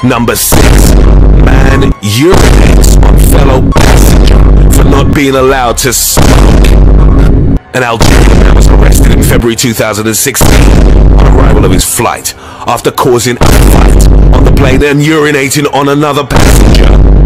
Number 6. Man urinates on fellow passenger for not being allowed to smoke. An Algerian man was arrested in February 2016 on arrival of his flight after causing a fight on the plane and urinating on another passenger.